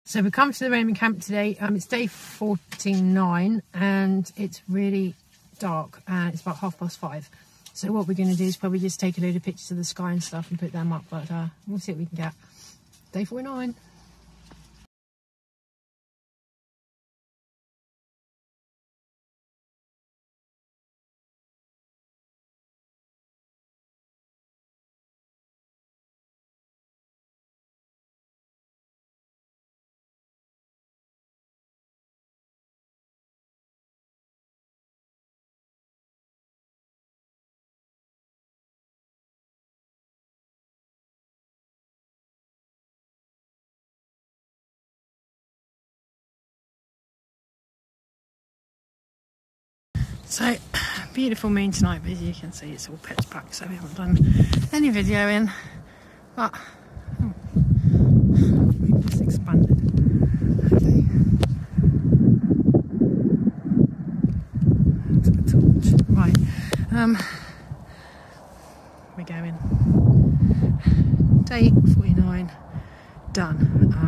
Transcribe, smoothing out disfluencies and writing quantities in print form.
So we come to the Raymond camp today. It's day 49 and it's really dark and it's about 5:30. So what we're going to do is probably just take a load of pictures of the sky and stuff and put them up, but we'll see what we can get. Day 49. So, beautiful moon tonight, but as you can see it's all pitch black, so we haven't done any videoing, but it's expanded. Okay. Took a torch. Right, we're going. Day 49, done.